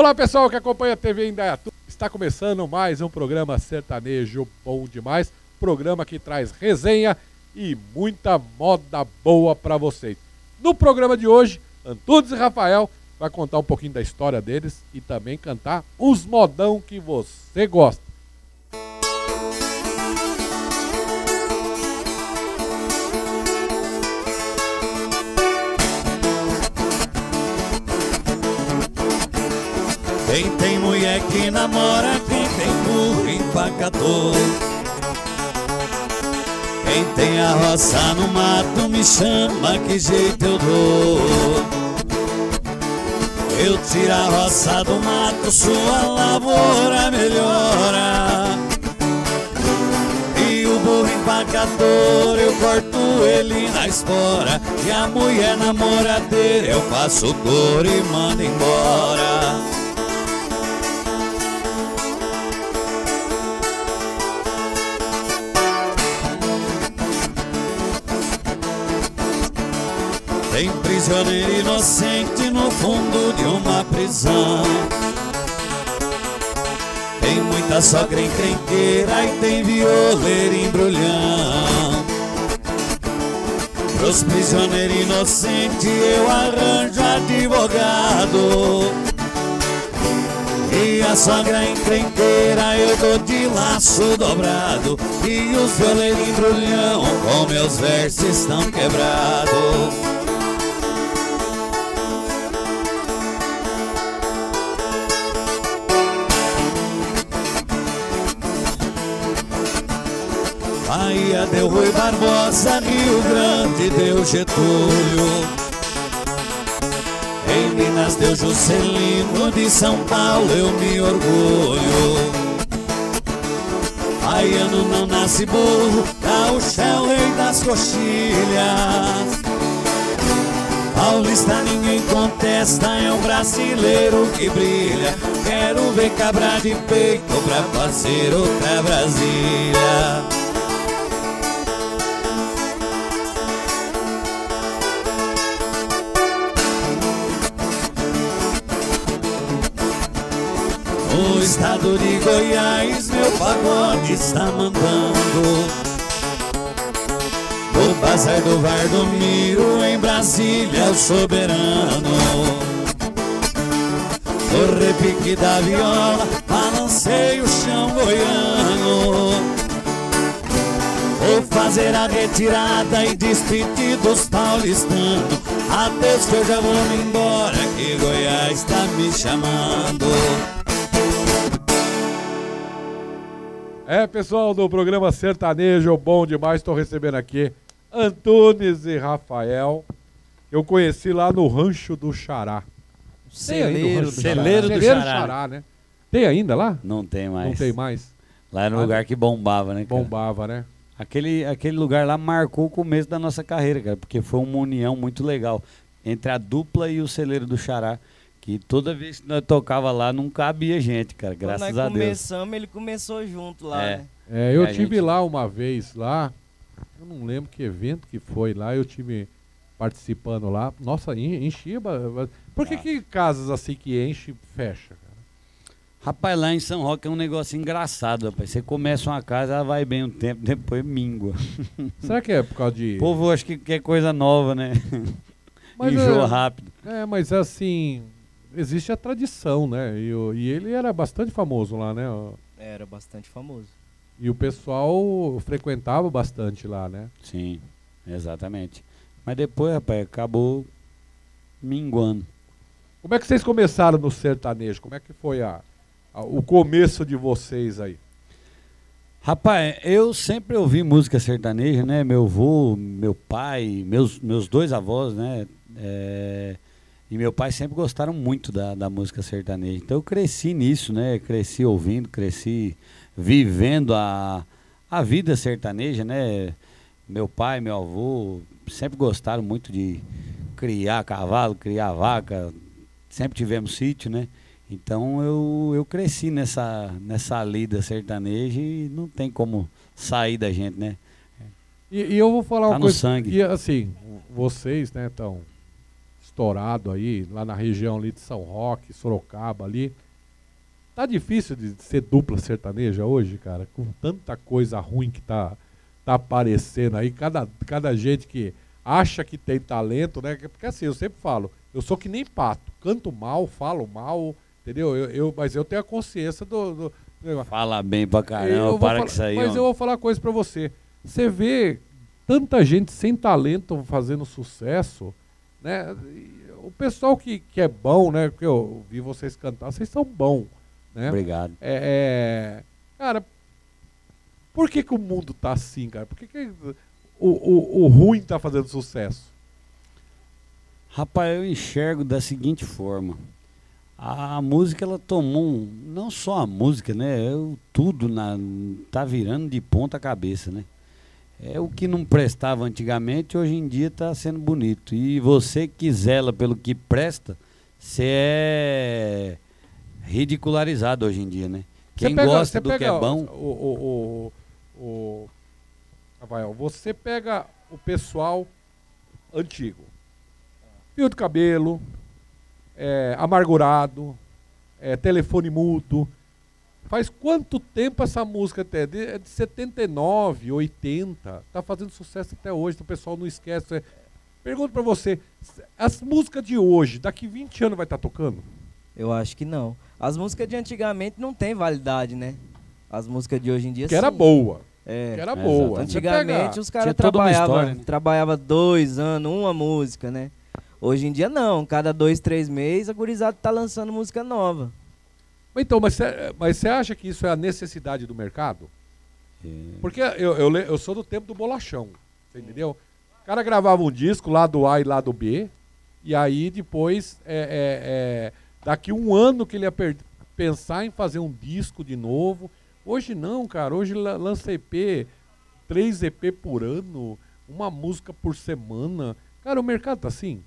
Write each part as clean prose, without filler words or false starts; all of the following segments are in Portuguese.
Olá pessoal que acompanha a TV Indaiatuba, está começando mais um programa sertanejo bom demais, programa que traz resenha e muita moda boa para vocês. No programa de hoje, Antunes e Rafael vai contar um pouquinho da história deles e também cantar os modão que você gosta. Quem tem mulher que namora, quem tem burro empacador. Quem tem a roça no mato me chama, que jeito eu dou. Eu tiro a roça do mato, sua lavoura melhora. E o burro empacador, eu corto ele na espora. E a mulher namoradeira, eu faço cor e mando embora. Tem prisioneiro inocente no fundo de uma prisão. Tem muita sogra encrenqueira e tem violeiro embrulhão. Pros prisioneiros inocentes eu arranjo advogado. E a sogra encrenqueira eu dou de laço dobrado. E os violeiros embrulhão com meus versos estão quebrados. Bahia deu Rui Barbosa, Rio Grande deu Getúlio. Em Minas deu Juscelino, de São Paulo eu me orgulho. Baiano não nasce burro, gaúcho é o rei das coxilhas. Paulista ninguém contesta, é um brasileiro que brilha. Quero ver cabra de peito pra fazer outra Brasília. No estado de Goiás meu pagode está mandando. No bazar do Vardomiro em Brasília o soberano. No repique da viola balancei o chão goiano. Vou fazer a retirada e despedir dos paulistanos. Adeus que eu já vou me embora, que Goiás está me chamando. É, pessoal do programa Sertanejo bom demais, estou recebendo aqui Antunes e Rafael. Eu conheci lá no Rancho do Xará. Celeiro do Xará, né? Tem ainda lá? Não tem mais. Não tem mais. Lá era um lugar que bombava, né, cara? Bombava, né? Aquele lugar lá marcou o começo da nossa carreira, cara, porque foi uma união muito legal entre a dupla e o Celeiro do Xará. Que toda vez que nós tocava lá, não cabia gente, cara, graças a Deus. Quando nós começamos, ele começou junto lá, né? É, eu tive lá uma vez, lá, eu não lembro que evento que foi lá, eu tive participando lá. Nossa, enchia. Por que casas assim que enche, fecha, cara? Rapaz, lá em São Roque é um negócio engraçado, rapaz. Você começa uma casa, ela vai bem um tempo, depois mingua. Será que é por causa de... O povo acho que quer coisa nova, né? Enjoa rápido. É, mas assim... Existe a tradição, né? E ele era bastante famoso lá, né? Era bastante famoso. E o pessoal frequentava bastante lá, né? Sim, exatamente. Mas depois, rapaz, acabou minguando. Como é que vocês começaram no sertanejo? Como é que foi o começo de vocês aí? Rapaz, eu sempre ouvi música sertaneja, né? Meu avô, meu pai, meus dois avós, né? E meu pai sempre gostaram muito da música sertaneja. Então eu cresci nisso, né? Cresci ouvindo, cresci vivendo a vida sertaneja, né? Meu pai, meu avô sempre gostaram muito de criar cavalo, criar vaca. Sempre tivemos sítio, né? Então eu cresci nessa lida sertaneja e não tem como sair da gente, né? E eu vou falar Tá uma no coisa. sangue. E assim, vocês, né, estão estourado aí, lá na região ali de São Roque, Sorocaba ali. Tá difícil de ser dupla sertaneja hoje, cara, com tanta coisa ruim que tá aparecendo aí, cada gente que acha que tem talento, né? Porque assim, eu sempre falo, eu sou que nem pato, canto mal, falo mal, entendeu? Mas eu tenho a consciência do negócio. Fala bem pra caramba, para que isso aí. Mas eu vou falar uma coisa pra você. Você vê tanta gente sem talento fazendo sucesso, né? O pessoal que é bom, né? Porque eu vi vocês cantar, vocês são bons, né? Obrigado. Cara, por que o mundo tá assim, cara? Por que o ruim tá fazendo sucesso? Rapaz, eu enxergo da seguinte forma. A música, ela tomou, não só a música, né? Tudo tá virando de ponta cabeça, né? É o que não prestava antigamente, hoje em dia está sendo bonito. E você que zela pelo que presta, você é ridicularizado hoje em dia, né? Quem gosta do que é bom... Rafael, você pega o pessoal antigo. Fio de cabelo, amargurado, telefone mudo. Faz quanto tempo essa música até? É de 79, 80. Tá fazendo sucesso até hoje, o pessoal não esquece. Pergunto pra você, as músicas de hoje, daqui 20 anos vai estar tocando? Eu acho que não. As músicas de antigamente não tem validade, né? As músicas de hoje em dia que era boa. É, que era boa. Antigamente os caras trabalhavam, né? Trabalhava 2 anos, uma música, né? Hoje em dia não, cada 2, 3 meses a gurizada tá lançando música nova. Então, mas você acha que isso é a necessidade do mercado? Porque eu sou do tempo do bolachão, você entendeu? O cara gravava um disco lá do A e lá do B, e aí depois, daqui um ano que ele ia pensar em fazer um disco de novo. Hoje não, cara, hoje lança EP, 3 EP por ano, uma música por semana. Cara, o mercado tá assim?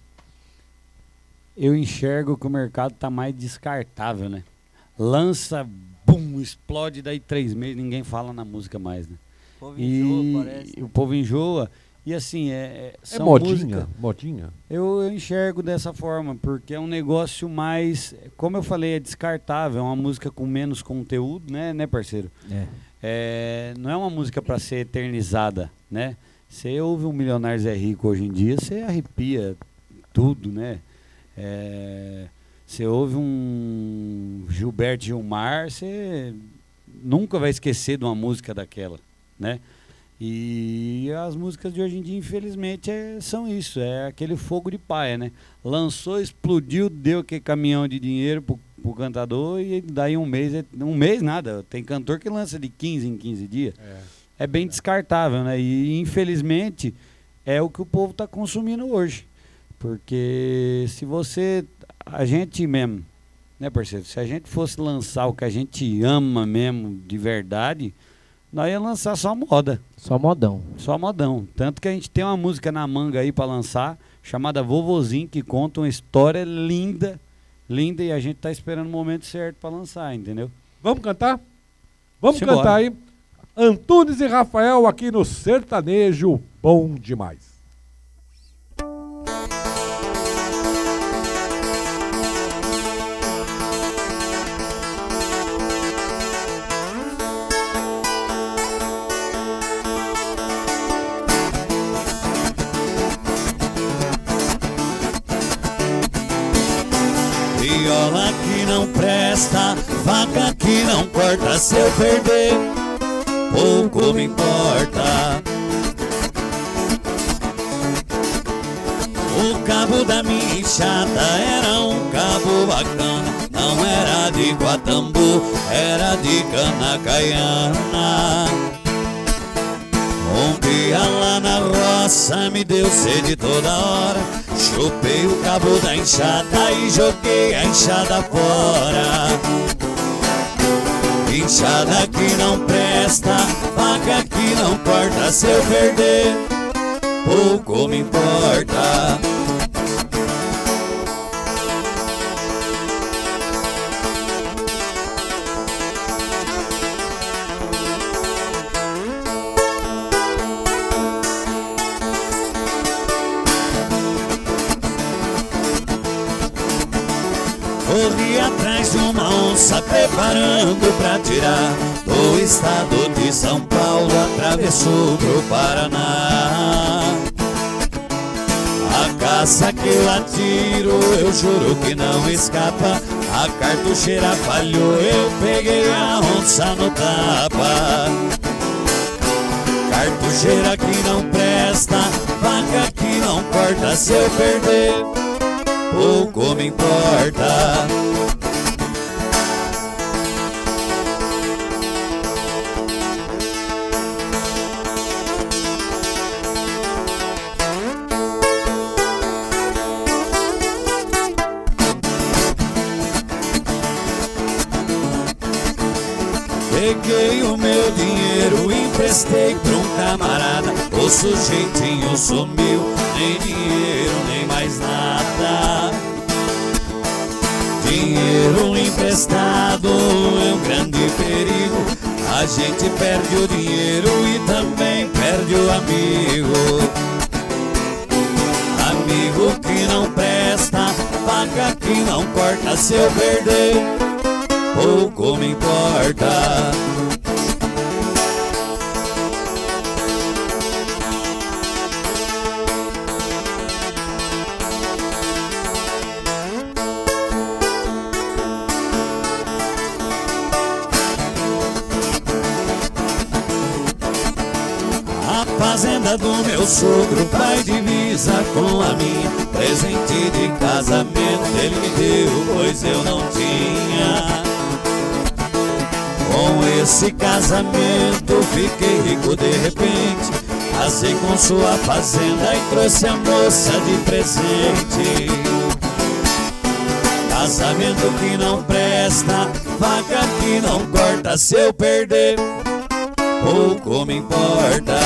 Eu enxergo que o mercado tá mais descartável, né? Lança, bum, explode, daí 3 meses ninguém fala na música mais, né? O povo enjoa, parece. O povo enjoa. E assim, são modinha? Modinha? Eu enxergo dessa forma, porque é um negócio mais, como eu falei, é descartável, é uma música com menos conteúdo, né parceiro? Não é uma música para ser eternizada, né? Você ouve um Milionário Zé Rico hoje em dia, você arrepia tudo, né? Você ouve um Gilberto Gilmar, você nunca vai esquecer de uma música daquela, né? E as músicas de hoje em dia, infelizmente, são isso, é aquele fogo de paia, né? Lançou, explodiu, deu aquele caminhão de dinheiro pro cantador e daí um mês nada, tem cantor que lança de 15 em 15 dias. É bem descartável, né? E infelizmente é o que o povo tá consumindo hoje. Porque se a gente mesmo, né, parceiro? Se a gente fosse lançar o que a gente ama mesmo, de verdade, nós ia lançar só moda. Só modão. Só modão. Tanto que a gente tem uma música na manga aí pra lançar, chamada Vovozinho, que conta uma história linda, linda, e a gente tá esperando o momento certo pra lançar, entendeu? Vamos cantar? Vamos Simbora. cantar aí. Antunes e Rafael aqui no Sertanejo Bom Demais. Viola que não presta, faca que não corta, se eu perder, pouco me importa. O cabo da minha enxada era um cabo bacana, não era de guatambu, era de cana caiana. Um dia lá na roça me deu sede toda hora, chupei o cabo da enxada e joguei a enxada fora. Enxada que não presta, faca que não corta, se eu perder, pouco me importa. corri atrás de uma onça, preparando pra tirar do estado de São Paulo, atravessou pro Paraná. A caça que eu atiro, eu juro que não escapa. A cartucheira falhou, eu peguei a onça no tapa. Cartucheira que não presta, faca que não corta. Se eu perder, pouco me importa. Peguei o meu dinheiro, emprestei pra um camarada. O sujeitinho sumiu, nem dinheiro, nem mais nada. Dinheiro emprestado é um grande perigo. A gente perde o dinheiro e também perde o amigo. Amigo que não presta, faca que não corta. Se eu perder, pouco me importa. A fazenda do meu sogro faz divisa com a minha. Presente de casamento ele me deu, pois eu não tinha. Com esse casamento fiquei rico de repente. Casei com sua fazenda e trouxe a moça de presente. Casamento que não presta, faca que não corta. Se eu perder, pouco me importa.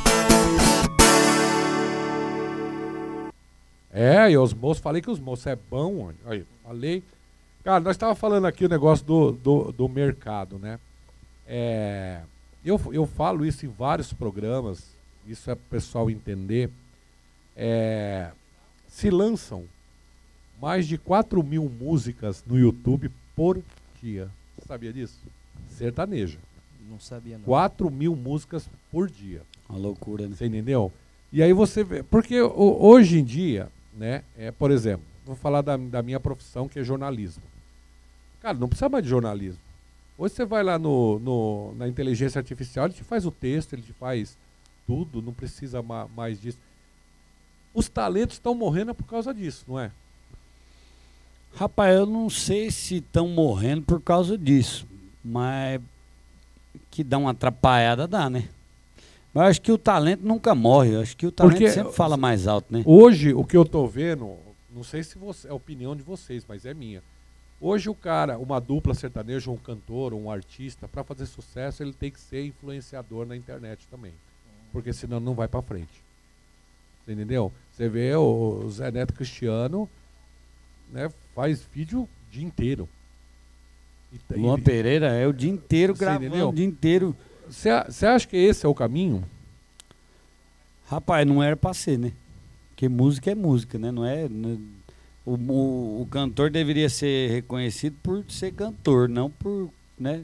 É, e os moços, falei que os moços é bom, aí, falei. Cara, nós estávamos falando aqui o negócio do mercado, né? Eu falo isso em vários programas, isso é para o pessoal entender. Se lançam mais de 4.000 músicas no YouTube por dia. Você sabia disso? Sertaneja. Não sabia não. 4.000 músicas por dia. Uma loucura, né? Você entendeu? E aí você vê, porque hoje em dia, né, por exemplo, vou falar da minha profissão, que é jornalismo. Cara, não precisa mais de jornalismo. Hoje você vai lá na inteligência artificial, ele te faz o texto, ele te faz tudo, não precisa mais disso. Os talentos estão morrendo por causa disso, não é? Rapaz, eu não sei se estão morrendo por causa disso, mas que dá uma atrapalhada, dá, né? Mas eu acho que o talento nunca morre, eu acho que o talento Porque sempre fala mais alto, né? Hoje, o que eu tô vendo, não sei se é a opinião de vocês, mas é minha. Hoje o cara, uma dupla sertaneja, um cantor, um artista, para fazer sucesso, ele tem que ser influenciador na internet também. Porque senão não vai para frente. Você entendeu? Você vê o Zé Neto Cristiano, né, faz vídeo o dia inteiro. Luan Pereira é o dia inteiro gravando, entendeu? o dia inteiro. Você acha que esse é o caminho? Rapaz, não era pra ser, né? Porque música é música, né? Não é... O cantor deveria ser reconhecido por ser cantor, não por, né?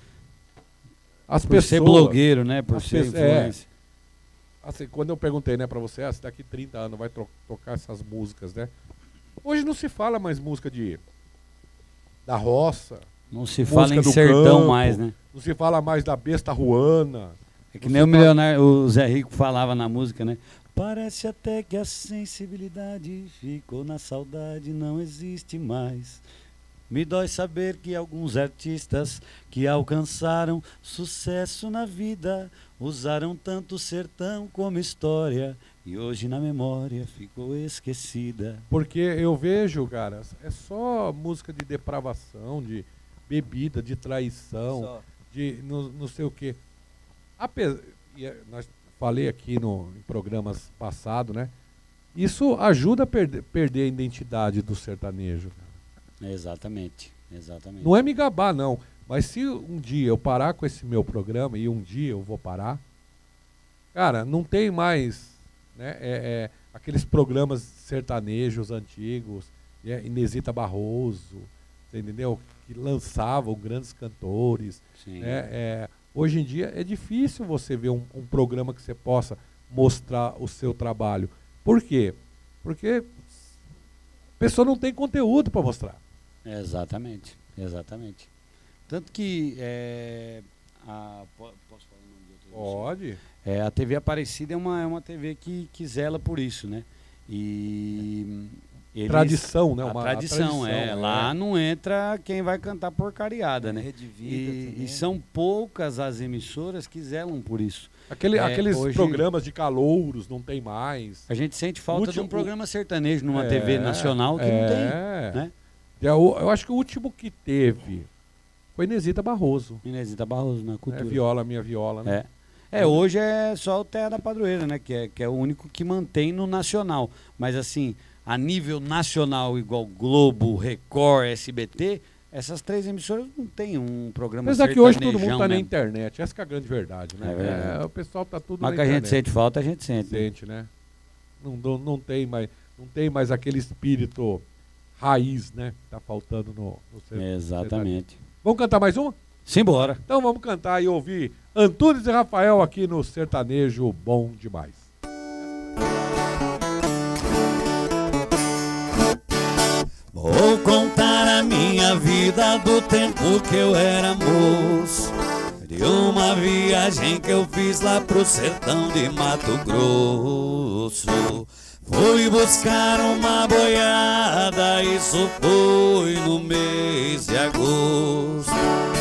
Por ser blogueiro, né? Por ser influência. Assim, quando eu perguntei, né, pra você, se daqui 30 anos vai tocar essas músicas, né? Hoje não se fala mais música da roça. Não se fala em do sertão campo, mais, né? Não se fala mais da besta ruana. É que nem o Zé Rico falava na música, né? Parece até que a sensibilidade ficou na saudade, não existe mais. Me dói saber que alguns artistas que alcançaram sucesso na vida usaram tanto o sertão como história e hoje na memória ficou esquecida. Porque eu vejo, cara, é só música de depravação, de bebida, de traição, de não sei o quê. Nós falei aqui em programas passados, né? Isso ajuda a perder a identidade do sertanejo. Cara. Exatamente. Não é me gabar, não. Mas se um dia eu parar com esse meu programa, e um dia eu vou parar, cara, não tem mais, né, aqueles programas sertanejos antigos, Inesita Barroso, você entendeu? Que lançavam grandes cantores. Sim. Né? Hoje em dia é difícil você ver um programa que você possa mostrar o seu trabalho. Por quê? Porque a pessoa não tem conteúdo para mostrar. Exatamente, exatamente. Tanto que posso falar o nome de outra emissora? Pode. A TV Aparecida é uma TV que zela por isso, né? E tradição, né? A tradição, lá não entra quem vai cantar porcariada, né? Rede Vida E são poucas as emissoras que zelam por isso. Aqueles hoje, programas de calouros não tem mais. A gente sente falta de um programa sertanejo numa TV nacional que não tem, né? Eu acho que o último que teve foi Inesita Barroso. Inesita Barroso na cultura. Viola, minha viola, né? Hoje é só o Terra da Padroeira, né? Que é o único que mantém no nacional. Mas assim, a nível nacional, igual Globo, Record, SBT, essas 3 emissoras não tem um programa sertanejão. Apesar que hoje todo mundo tá mesmo. na internet, essa que é a grande verdade, né? Verdade. O pessoal tá tudo Mas na que internet. a gente sente falta, a gente sente. Sente, né? Não tem mais aquele espírito raiz, né? Que tá faltando no Exatamente. Vamos cantar mais uma? Simbora. Então vamos cantar e ouvir Antunes e Rafael aqui no Sertanejo Bom Demais. Vou contar a minha vida do tempo que eu era moço, de uma viagem que eu fiz lá pro sertão de Mato Grosso. Fui buscar uma boiada, isso foi no mês de agosto.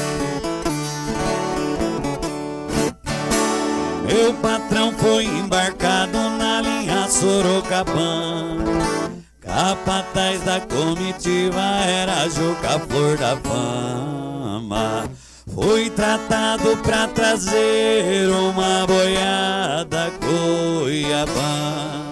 Meu patrão foi embarcado na linha Sorocabana, capataz da comitiva era Juca Flor da Fama. Fui tratado pra trazer uma boiada Cuiabá.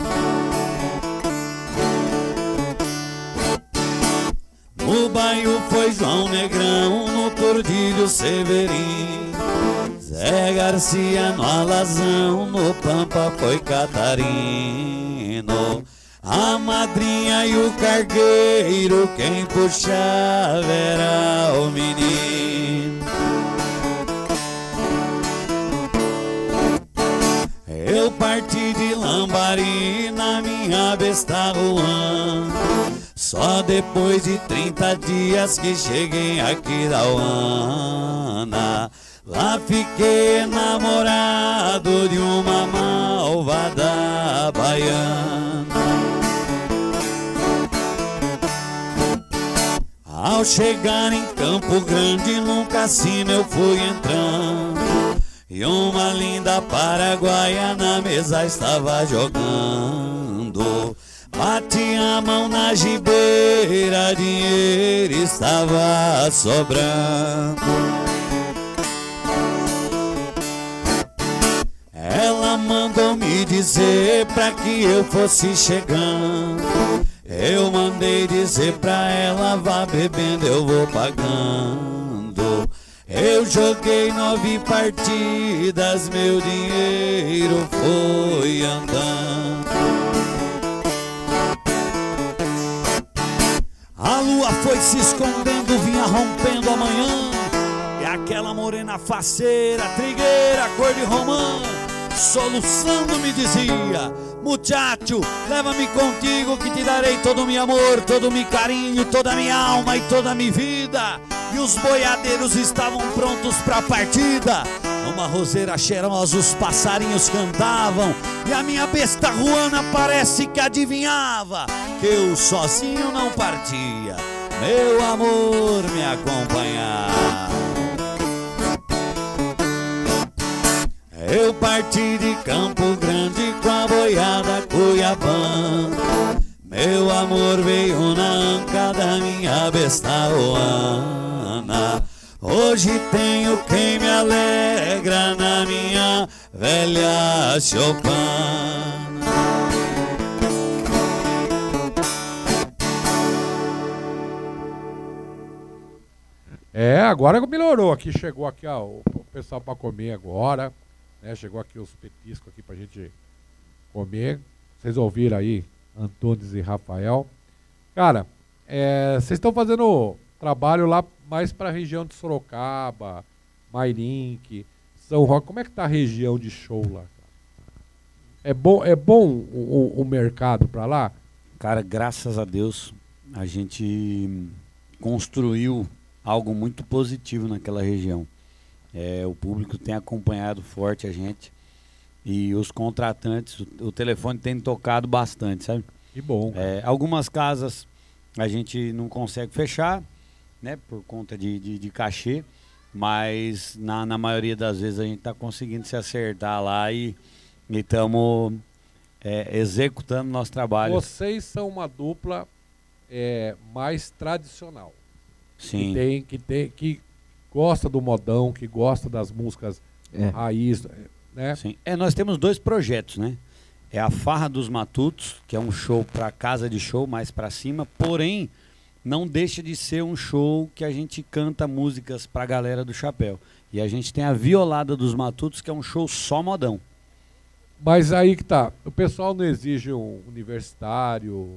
No bairro foi João Negrão, no Tordilho Severino, Zé Garcia no Alazão, no Pampa foi Catarino. A madrinha e o cargueiro, quem puxava era o menino. Eu parti de Lambari na minha besta Ruan, só depois de 30 dias que cheguei aqui da Uana. Lá fiquei namorado de uma malvada baiana. Ao chegar em Campo Grande, num cassino eu fui entrando, e uma linda paraguaia na mesa estava jogando. Bati a mão na gibeira, dinheiro estava sobrando. Ela mandou me dizer pra que eu fosse chegando. Eu mandei dizer pra ela, vá bebendo, eu vou pagando. Eu joguei 9 partidas, meu dinheiro foi andando. A lua foi se escondendo, vinha rompendo a manhã, e aquela morena faceira, trigueira, cor de romã, soluçando me dizia: muchacho, leva-me contigo que te darei todo o meu amor, todo o meu carinho, toda a minha alma e toda a minha vida. E os boiadeiros estavam prontos para a partida. Numa roseira cheirosa os passarinhos cantavam, e a minha besta ruana parece que adivinhava que eu sozinho não partia, meu amor me acompanhava. Eu parti de Campo Grande com a boiada Cuiabá, meu amor veio na anca da minha besta ruana. Hoje tenho quem me alegra na minha velha Chopin. Agora melhorou aqui, chegou aqui o pessoal para comer agora, né? Chegou aqui os petiscos aqui pra gente comer. Vocês ouviram aí Antunes e Rafael. Cara, vocês estão fazendo trabalho lá mais para a região de Sorocaba, Mairink, São Roque. Como é que tá a região de show lá? É bom o mercado para lá? Cara, graças a Deus, a gente construiu algo muito positivo naquela região. O público tem acompanhado forte a gente e os contratantes, o telefone tem tocado bastante, sabe? Que bom. Algumas casas a gente não consegue fechar, né, por conta de cachê, mas na maioria das vezes a gente está conseguindo se acertar lá e estamos executando nosso trabalho. Vocês são uma dupla mais tradicional. Sim. Que gosta do modão, que gosta das músicas raiz, né? Sim. Nós temos 2 projetos, né? É a Farra dos Matutos, que é um show para casa de show, mais para cima, porém não deixa de ser um show que a gente canta músicas para a galera do chapéu. E a gente tem a Violada dos Matutos, que é um show só modão. Mas aí que tá, o pessoal não exige um universitário,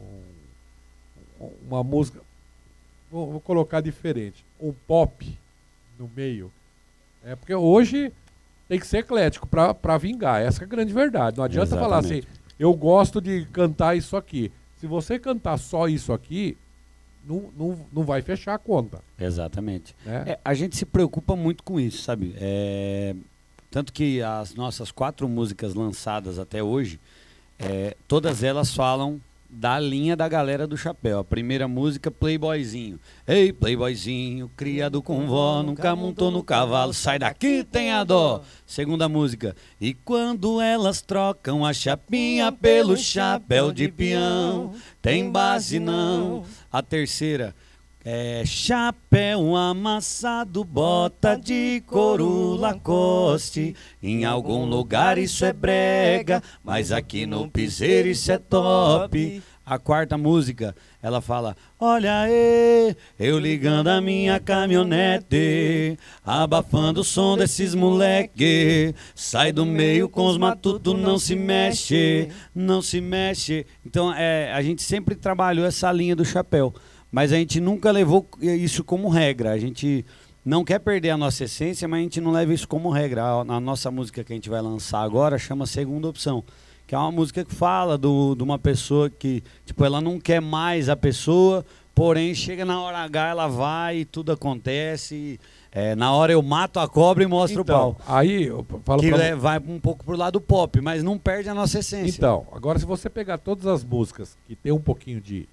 uma música, vou colocar diferente, um pop no meio. Porque hoje tem que ser eclético para vingar, essa é a grande verdade. Não adianta falar assim, eu gosto de cantar isso aqui. Se você cantar só isso aqui, não vai fechar a conta. Exatamente. Né? A gente se preocupa muito com isso, sabe? Tanto que as nossas 4 músicas lançadas até hoje, todas elas falam da linha da galera do chapéu. A primeira música, Playboyzinho. Ei, Playboyzinho, criado com vó, nunca montou no cavalo, sai daqui, tem a dó. Segunda música, e quando elas trocam a chapinha pelo chapéu de peão, tem base não. A terceira, chapéu amassado, bota de couro Lacoste. Em algum lugar isso é brega, mas aqui no piseiro isso é top. A quarta música, ela fala: olha aí, eu ligando a minha caminhonete, abafando o som desses moleque. Sai do meio com os matutos, não se mexe, não se mexe. Então a gente sempre trabalhou essa linha do chapéu. Mas a gente nunca levou isso como regra. A gente não quer perder a nossa essência, mas a gente não leva isso como regra. A nossa música que a gente vai lançar agora chama Segunda Opção, que é uma música que fala de uma pessoa que, tipo, ela não quer mais a pessoa, porém chega na hora H, ela vai e tudo acontece. Na hora eu mato a cobra e mostro o pau. Aí eu falo que vai um pouco pro lado pop, mas não perde a nossa essência. Então, agora se você pegar todas as músicas que tem um pouquinho de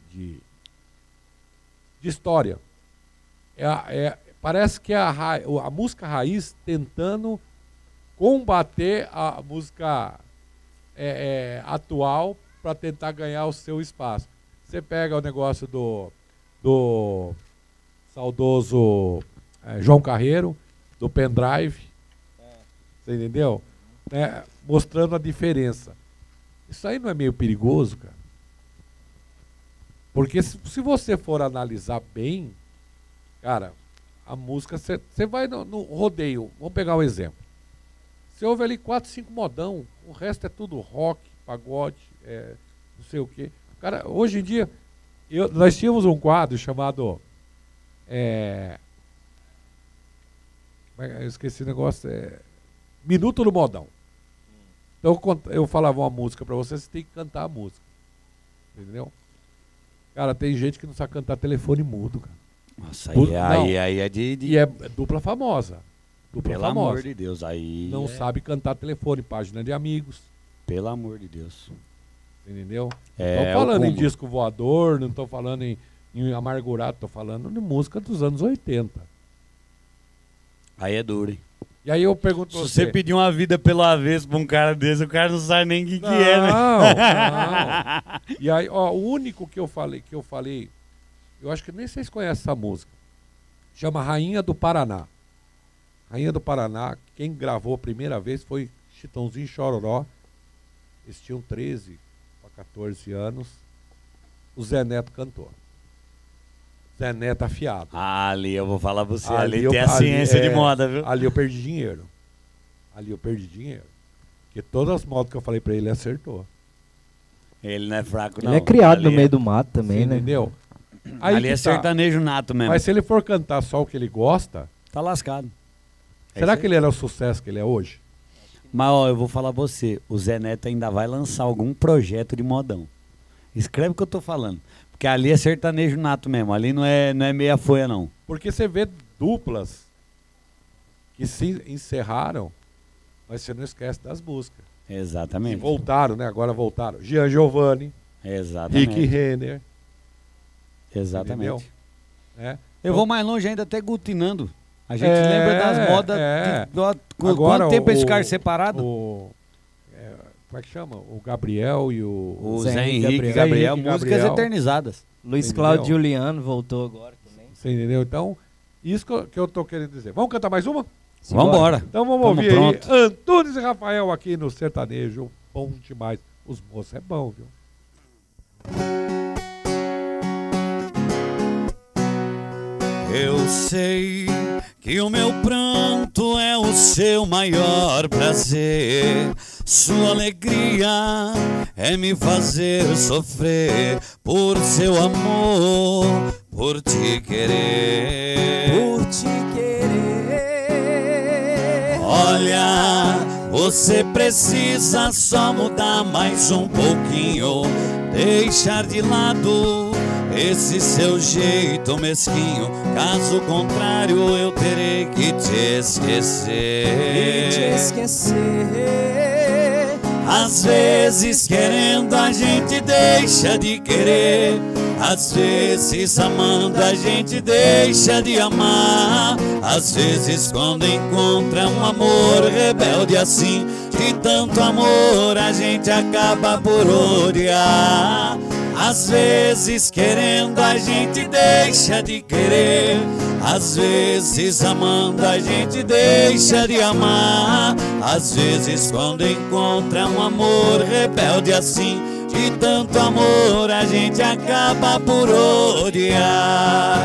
história, parece que a música raiz tentando combater a música atual para tentar ganhar o seu espaço. Você pega o negócio do saudoso João Carreiro, do pendrive, você entendeu? Mostrando a diferença. Isso aí não é meio perigoso, cara? Porque se você for analisar bem, cara, a música, você vai no rodeio, vamos pegar um exemplo. Você ouve ali 4, 5 modão, o resto é tudo rock, pagode, não sei o quê. Cara, hoje em dia, nós tínhamos um quadro chamado, eu esqueci o negócio, Minuto do Modão. Então eu falava uma música pra você tem que cantar a música. Entendeu? Cara, tem gente que não sabe cantar telefone mudo, cara. Nossa, aí é de... E é dupla famosa. Dupla Pelo famosa. amor de Deus, aí... Não sabe cantar telefone, página de amigos. Pelo amor de Deus. Entendeu? Não tô falando em disco voador, não tô falando em amargurado, tô falando de música dos anos 80. Aí é duro, hein? E aí eu pergunto pra você... Se você pedir uma vida pelo avesso pra um cara desse, o cara não sabe nem o que é, né? Não. E aí, ó, o único que eu falei, eu acho que nem vocês conhecem essa música. Chama Rainha do Paraná. Rainha do Paraná, quem gravou a primeira vez foi Chitãozinho e Chororó. Eles tinham 13 para 14 anos. O Zé Neto cantou. Zé Neto afiado. Ali eu vou falar pra você, ali tem a ciência de moda, viu? Ali eu perdi dinheiro. Porque todas as modas que eu falei pra ele acertou. Ele não é fraco, não. Ele é criado no meio do mato também, né? Entendeu? Aí Ali que é sertanejo nato mesmo. Mas se ele for cantar só o que ele gosta, Tá lascado. será que ele era o sucesso que ele é hoje? Mas ó, eu vou falar pra você, o Zé Neto ainda vai lançar algum projeto de modão. Escreve o que eu tô falando. Porque ali é sertanejo nato mesmo, ali não é meia folha não. Porque você vê duplas que se encerraram, mas você não esquece das músicas. E Exatamente. voltaram, né? Agora voltaram. Gian Giovanni, Exatamente. Rick Renner, Exatamente. entendeu? Né? Eu vou mais longe ainda, até Gutinando. A gente É, lembra das modas. é. Quanto tempo eles ficaram separados? Como é que chama? O Gabriel e O Zé Zé Henrique Henrique, Gabriel. Gabriel, músicas Gabriel. eternizadas. Luiz Entendeu? Cláudio Juliano voltou agora também. Você entendeu? Então, isso que eu tô querendo dizer. Vamos cantar mais uma? Vambora. Então vamos Tamo ouvir pronto. aí Antunes e Rafael aqui no Sertanejo. Bom demais. Os moços é bom, viu? Eu sei que o meu pranto é o seu maior prazer. Sua alegria é me fazer sofrer por seu amor, por te querer. Por te querer. Olha, você precisa só mudar mais um pouquinho, deixar de lado esse seu jeito mesquinho. Caso contrário, eu terei que te esquecer. Te esquecer. Às vezes querendo a gente deixa de querer, às vezes amando a gente deixa de amar. Às vezes quando encontra um amor rebelde assim, de tanto amor a gente acaba por odiar. Às vezes querendo a gente deixa de querer, às vezes amando a gente deixa de amar. Às vezes quando encontra um amor rebelde assim, de tanto amor a gente acaba por odiar.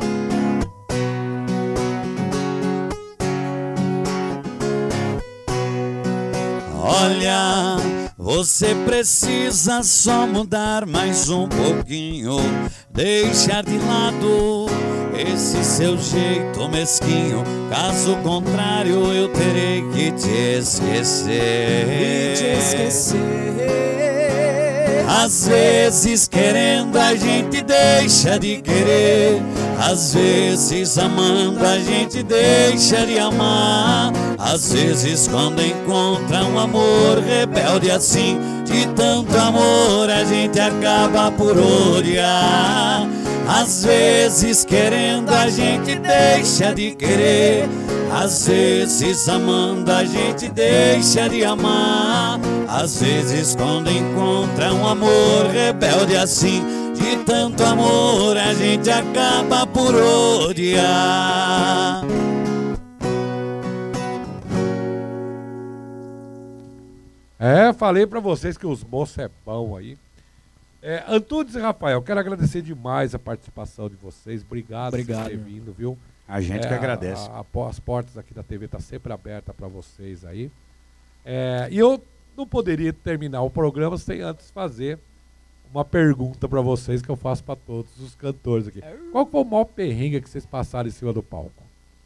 Olha, você precisa só mudar mais um pouquinho, deixar de lado esse seu jeito mesquinho. Caso contrário, eu terei que te esquecer. Te esquecer. Às vezes querendo a gente deixa de querer, às vezes amando a gente deixa de amar. Às vezes quando encontra um amor rebelde assim, de tanto amor a gente acaba por odiar. Às vezes querendo a gente deixa de querer, às vezes amando a gente deixa de amar. Às vezes quando encontra um amor rebelde assim, de tanto amor a gente acaba por odiar. Falei pra vocês que os moços é bom aí. Antunes e Rafael, quero agradecer demais a participação de vocês. Obrigado por ter vindo, viu? A gente que agradece. As portas aqui da TV estão sempre abertas para vocês aí. E eu não poderia terminar o programa sem antes fazer uma pergunta para vocês que eu faço para todos os cantores aqui. Qual foi o maior perrengue que vocês passaram em cima do palco?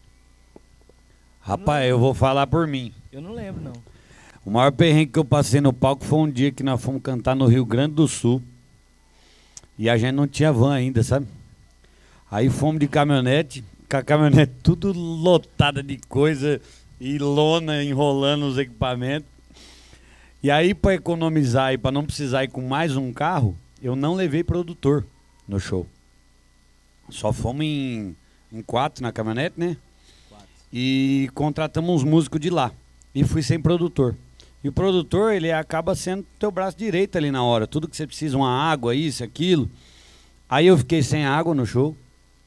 Rapaz, eu vou falar por mim. Eu não lembro, não. O maior perrengue que eu passei no palco foi um dia que nós fomos cantar no Rio Grande do Sul. E a gente não tinha van ainda, sabe? Aí fomos de caminhonete, com a caminhonete tudo lotada de coisa e lona enrolando os equipamentos. E aí, para economizar e para não precisar ir com mais um carro, eu não levei produtor no show. Só fomos em 4 na caminhonete, né? 4. E contratamos uns músicos de lá. E fui sem produtor. E o produtor, ele acaba sendo teu braço direito ali na hora. Tudo que você precisa, uma água, isso, aquilo. Aí eu fiquei sem água no show.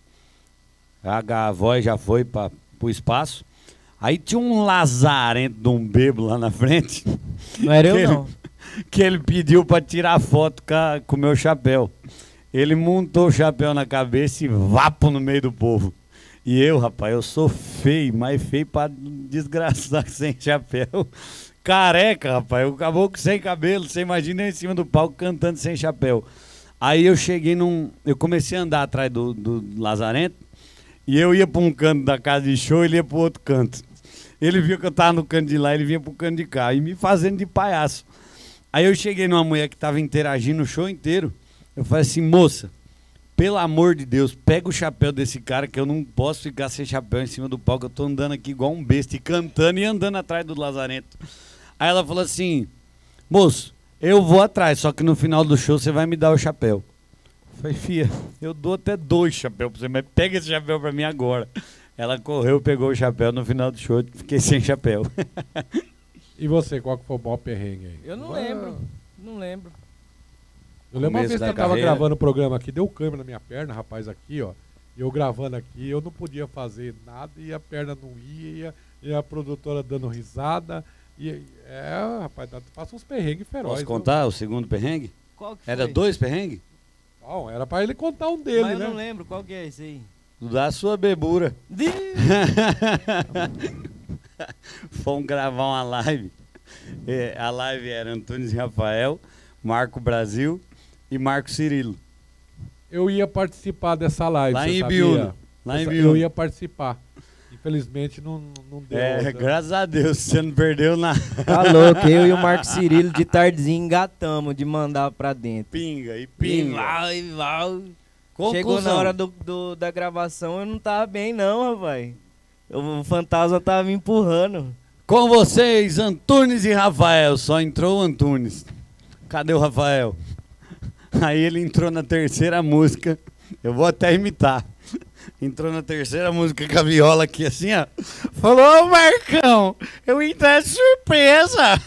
A voz já foi para o espaço. Aí tinha um lazarento de um bebo lá na frente. Não era eu, não. Que ele pediu para tirar foto com o meu chapéu. Ele montou o chapéu na cabeça e vapo no meio do povo. E eu, rapaz, eu sou feio, mas feio para desgraçar sem chapéu. Careca, rapaz, o caboclo sem cabelo, você imagina em cima do palco cantando sem chapéu. Aí eu cheguei eu comecei a andar atrás do Lazarento, e eu ia pra um canto da casa de show, ele ia pro outro canto. Ele viu que eu tava no canto de lá, ele vinha pro canto de cá, e me fazendo de palhaço. Aí eu cheguei numa mulher que tava interagindo o show inteiro. Eu falei assim, moça, pelo amor de Deus, pega o chapéu desse cara, que eu não posso ficar sem chapéu em cima do palco. Eu tô andando aqui igual um besta, e cantando e andando atrás do Lazarento. Aí ela falou assim, moço, eu vou atrás, só que no final do show você vai me dar o chapéu. Eu falei, fia, eu dou até 2 chapéus pra você, mas pega esse chapéu pra mim agora. Ela correu, pegou o chapéu, no final do show fiquei sem chapéu. E você, qual que foi o maior perrengue aí? Eu não lembro. Não lembro. Eu lembro uma Começo vez que da eu tava carreira. gravando o programa aqui, deu câmera na minha perna, rapaz, aqui, ó. E eu gravando aqui, eu não podia fazer nada e a perna não ia, e a produtora dando risada. Rapaz, passa uns perrengues ferozes. Posso contar o segundo perrengue? Qual que foi? Era 2 perrengues? Não, era pra ele contar um dele, Mas eu né? não lembro. Qual que é esse aí? Da sua bebura. Fomos gravar uma live. A live era Antunes e Rafael, Marco Brasil e Marco Cirilo. Eu ia participar dessa live, Lá você em sabia? Ibiúna. Lá em Eu Ibiúna. ia participar. Infelizmente não deu. Graças a Deus, você não perdeu nada. Tá louco, eu e o Marco Cirilo de tardezinha engatamos de mandar pra dentro. Pinga e E pinga. vai. Conclusão. Chegou na hora da gravação, eu não tava bem não, rapaz. O fantasma tava me empurrando. Com vocês, Antunes e Rafael. Só entrou o Antunes. Cadê o Rafael? Aí ele entrou na terceira música. Eu vou até imitar. Entrou na terceira música com a viola aqui assim, ó. Falou, ô Marcão, eu entrei de surpresa.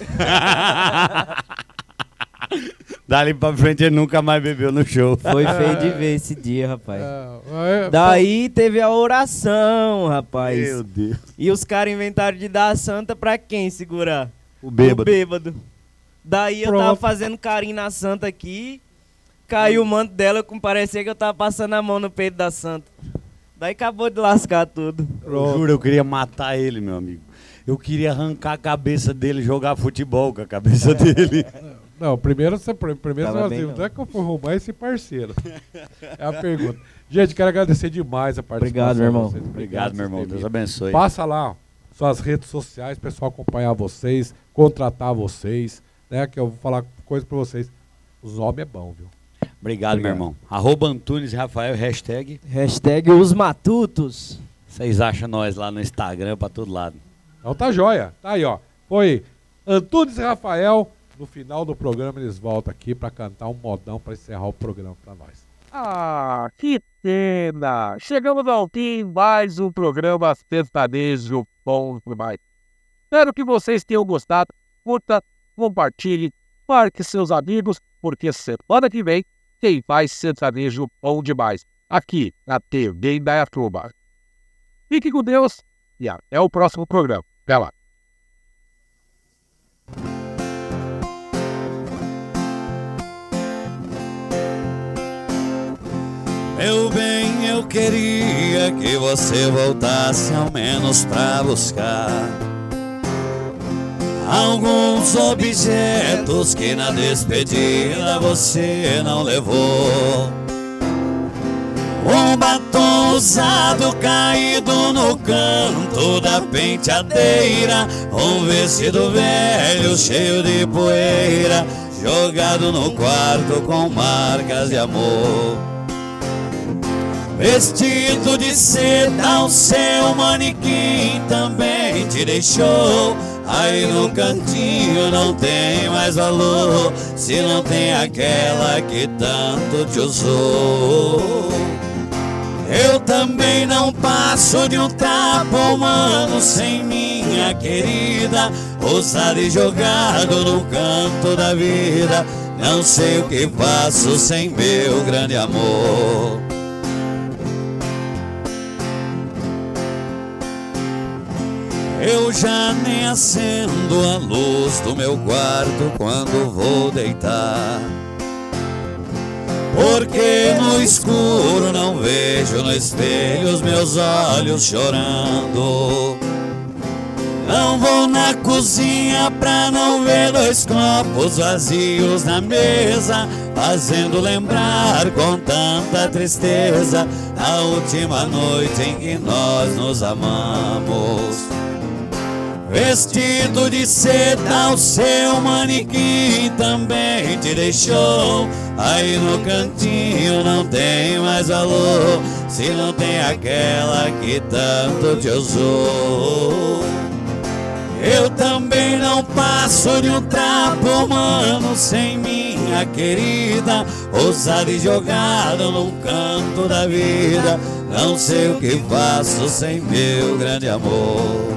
Dali pra frente ele nunca mais bebeu no show. Foi feio de ver esse dia, rapaz. É, Daí teve a oração, rapaz. Meu Deus. E os caras inventaram de dar a santa pra quem segurar? O bêbado. O bêbado. Daí eu tava Pronto. fazendo carinho na santa aqui, caiu o manto dela, parecia que eu tava passando a mão no peito da santa. Daí acabou de lascar tudo. Eu juro, eu queria matar ele, meu amigo. Eu queria arrancar a cabeça dele e jogar futebol com a cabeça dele. Não, primeiro você Tava bem, não não. é que eu fui roubar esse parceiro. É a pergunta. Gente, quero agradecer demais a participação. Obrigado, meu irmão. de vocês. Obrigado, meu irmão. por ter Deus vindo. abençoe. Passa lá, ó, suas redes sociais, pessoal acompanhar vocês, contratar vocês, né? Que eu vou falar coisa pra vocês. Os homens é bom, viu? Obrigado, meu irmão. @Antunes e Rafael, hashtag. Hashtag os matutos. Vocês acham nós lá no Instagram pra todo lado. Então tá joia. Tá aí, ó. Foi Antunes e Rafael. No final do programa eles voltam aqui pra cantar um modão pra encerrar o programa pra nós. Ah, que pena! Chegamos ao fim, mais um programa sertanejo bom demais. Espero que vocês tenham gostado. Curta, compartilhe, marque seus amigos, porque semana que vem tem mais sertanejo bom demais. Aqui na TV Indaiatuba. Fique com Deus e até o próximo programa. Até lá. Meu bem, eu queria que você voltasse ao menos pra buscar alguns objetos que na despedida você não levou. Um batom usado caído no canto da penteadeira, um vestido velho cheio de poeira, jogado no quarto com marcas de amor. Vestido de seda, o seu manequim também te deixou. Aí no cantinho não tem mais valor, se não tem aquela que tanto te usou. Eu também não passo de um trapo humano sem minha querida, usado e jogado no canto da vida. Não sei o que faço sem meu grande amor. Eu já nem acendo a luz do meu quarto quando vou deitar, porque no escuro não vejo no espelho os meus olhos chorando. Não vou na cozinha pra não ver 2 copos vazios na mesa, fazendo lembrar com tanta tristeza a última noite em que nós nos amamos. Vestido de seda, o seu manequim também te deixou. Aí no cantinho não tem mais valor, se não tem aquela que tanto te usou. Eu também não passo de um trapo humano sem minha querida, ousado e jogado num canto da vida. Não sei o que faço sem meu grande amor.